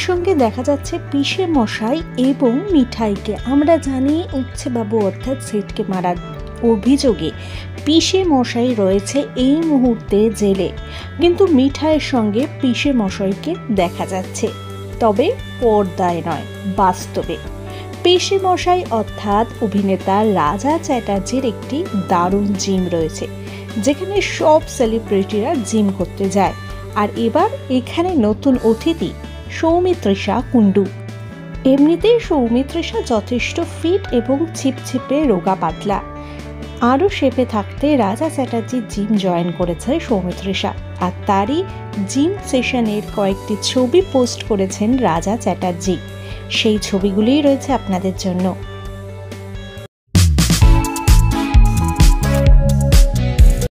সঙ্গে দেখা যাচ্ছে পিসে মশাই এবং মিঠাইকে। আমরা জানি উচ্ছেবাবু অর্থাৎ সেটকে মারার অভিযোগে পিসে মশাই রয়েছে এই মুহূর্তে জেলে, কিন্তু মিঠাইয়ের সঙ্গে পিসে মশাইকে দেখা যাচ্ছে, তবে পর্দায় নয়, বাস্তবে। পিসে মশাই অর্থাৎ অভিনেতা রাজা চ্যাটার্জির একটি দারুণ জিম রয়েছে, যেখানে সব সেলিব্রিটিরা জিম করতে যায়। আর এবার এখানে নতুন অতিথি সৌমিত্রিষা কুণ্ডু। এমনিতেই সৌমিত্রিষা যথেষ্ট ফিট এবং ছিপছিপে রোগা পাতলা। আরও শেপে থাকতে রাজা চ্যাটার্জির জিম জয়েন করেছে সৌমিত্রিষা, আর তারই জিম সেশনের কয়েকটি ছবি পোস্ট করেছেন রাজা চ্যাটার্জি। সেই ছবিগুলিই রয়েছে আপনাদের জন্য।